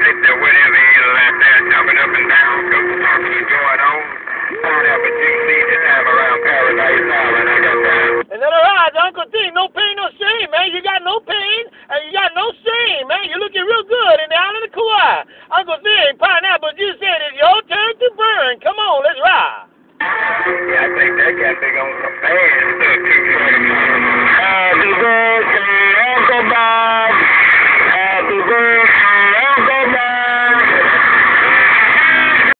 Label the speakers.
Speaker 1: whatever you like that, jumping up and down, 'cause the top of the door.